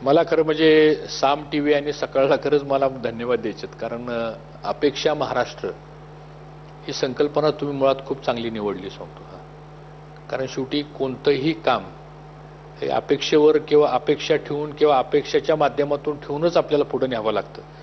मला खरं म्हणजे साम टीव्ही आणि सकाळला खरंच मला धन्यवाद द्यायचेत, कारण अपेक्षा महाराष्ट्र ही संकल्पना तुम्ही मुळात खूप चांगली निवडली सांगतो. कारण शेवटी कोणतंही काम हे अपेक्षेवर किंवा अपेक्षा ठेवून किंवा अपेक्षेच्या माध्यमातून ठेवूनच आपल्याला पुढे न्यावं लागतं.